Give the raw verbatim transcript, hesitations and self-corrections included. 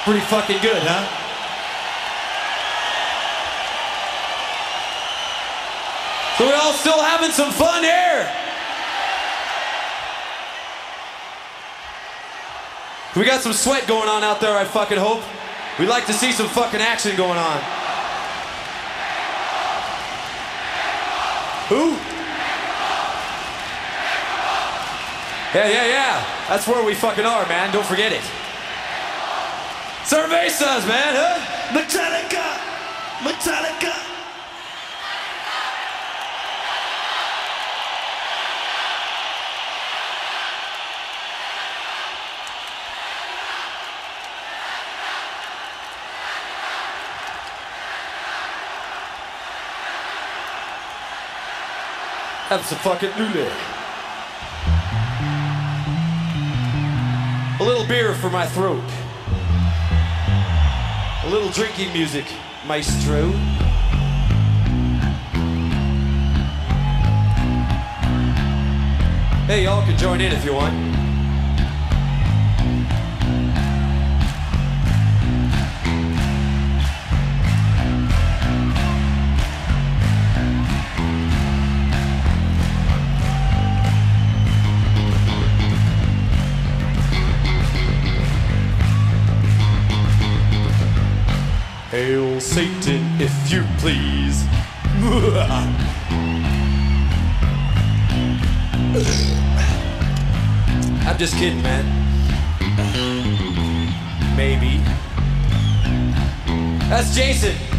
Pretty fucking good, huh? So we all still having some fun here? We got some sweat going on out there, I fucking hope. We'd like to see some fucking action going on. Who? Yeah, yeah, yeah. That's where we fucking are, man. Don't forget it. Cervezas, man, huh? Metallica! Metallica! Have some fucking lule. A little beer for my throat. A little drinking music, maestro. Hey, y'all can join in if you want. Hail Satan, if you please. I'm just kidding, man. Maybe. That's Jason.